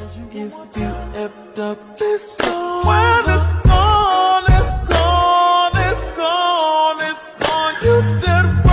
If you effed up, it's gone. Well, it's gone, it's gone, it's gone, it's gone. You did